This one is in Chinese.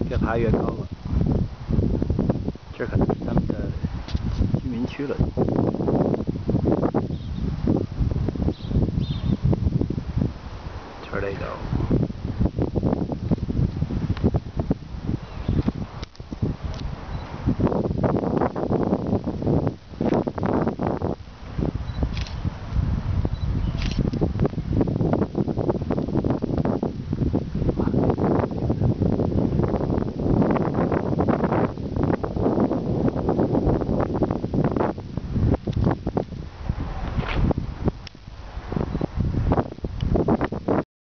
越爬越高了。这可能是他们的居民区了。Tornado。